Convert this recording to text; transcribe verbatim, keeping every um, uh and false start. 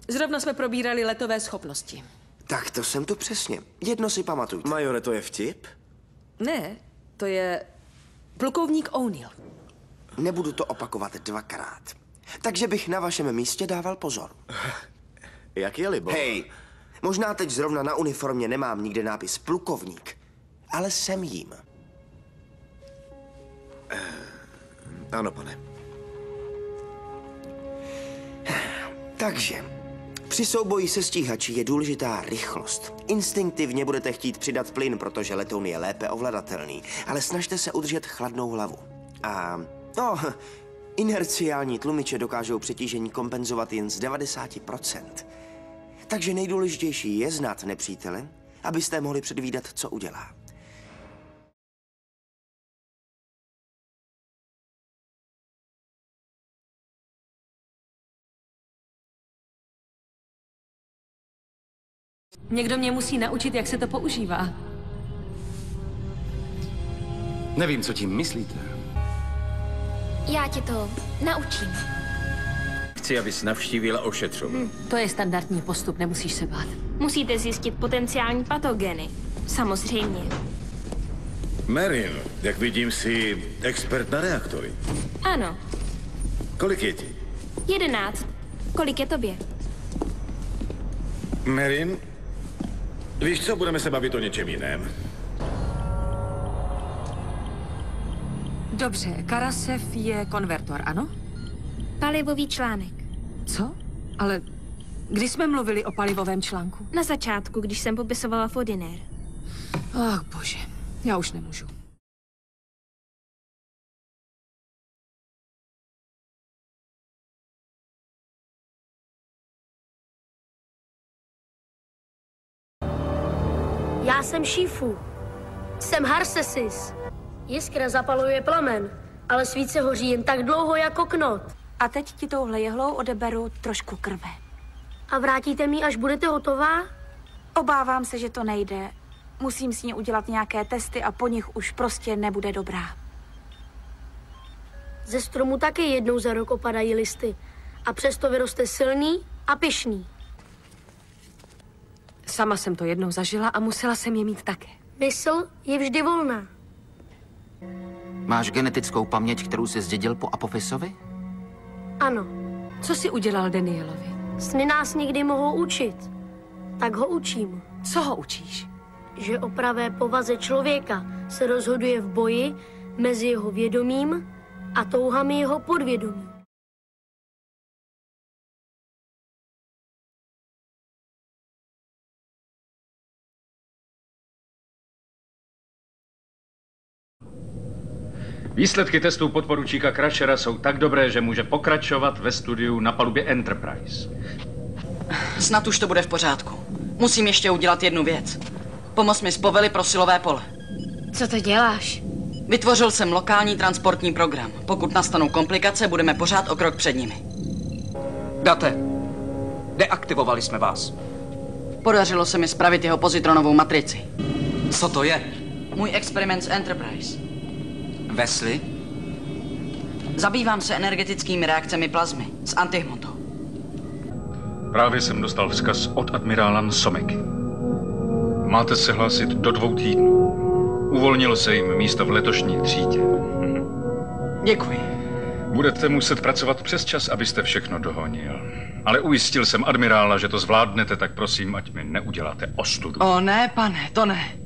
Zrovna jsme probírali letové schopnosti. Tak to jsem tu přesně. Jedno si pamatujte. Majore, to je vtip? Ne, to je plukovník O'Neill. Nebudu to opakovat dvakrát. Takže bych na vašem místě dával pozor. Jak je libo? Hej, možná teď zrovna na uniformě nemám nikde nápis plukovník, ale jsem jím. Uh, ano, pane. Takže, při souboji se stíhači je důležitá rychlost. Instinktivně budete chtít přidat plyn, protože letoun je lépe ovladatelný, ale snažte se udržet chladnou hlavu. A, no, inerciální tlumiče dokážou přetížení kompenzovat jen z devadesát procent. Takže nejdůležitější je znát nepřítele, abyste mohli předvídat, co udělá. Někdo mě musí naučit, jak se to používá. Nevím, co tím myslíte. Já tě to naučím. Chci, abys navštívila ošetřovnu. Hm, to je standardní postup, nemusíš se bát. Musíte zjistit potenciální patogeny. Samozřejmě. Marin, jak vidím, jsi expert na reaktory. Ano. Kolik je ti? Jedenáct. Kolik je tobě? Marin, víš co, budeme se bavit o něčem jiném. Dobře, Karasev je konvertor, ano? Palivový článek. Co? Ale kdy jsme mluvili o palivovém článku? Na začátku, když jsem popisovala Fodinér. Ach, bože, já už nemůžu. Já jsem Šifu. Jsem Harsesis. Jiskra zapaluje plamen, ale svíce hoří jen tak dlouho jako knot. A teď ti touhle jehlou odeberu trošku krve. A vrátíte mi, až budete hotová? Obávám se, že to nejde. Musím s ní udělat nějaké testy a po nich už prostě nebude dobrá. Ze stromu také jednou za rok opadají listy. A přesto vyroste silný a pyšný. Sama jsem to jednou zažila a musela jsem je mít také. Mysl je vždy volná. Máš genetickou paměť, kterou jsi zdědil po Apofysovi? Ano. Co jsi udělal Danielovi? Sny nás někdy mohou učit. Tak ho učím. Co ho učíš? Že o pravé povaze člověka se rozhoduje v boji mezi jeho vědomím a touhami jeho podvědomí. Výsledky testů podporučíka Crashera jsou tak dobré, že může pokračovat ve studiu na palubě Enterprise. Snad už to bude v pořádku. Musím ještě udělat jednu věc. Pomoz mi s povely pro silové pole. Co to děláš? Vytvořil jsem lokální transportní program. Pokud nastanou komplikace, budeme pořád o krok před nimi. Date, deaktivovali jsme vás. Podařilo se mi spravit jeho pozitronovou matrici. Co to je? Můj experiment z Enterprise. Wesley? Zabývám se energetickými reakcemi plazmy s antihmotou. Právě jsem dostal vzkaz od admirála Someky. Máte se hlásit do dvou týdnů. Uvolnilo se jim místo v letošní třídě. Děkuji. Budete muset pracovat přes čas, abyste všechno dohonil. Ale ujistil jsem admirála, že to zvládnete, tak prosím, ať mi neuděláte ostudu. O ne, pane, to ne.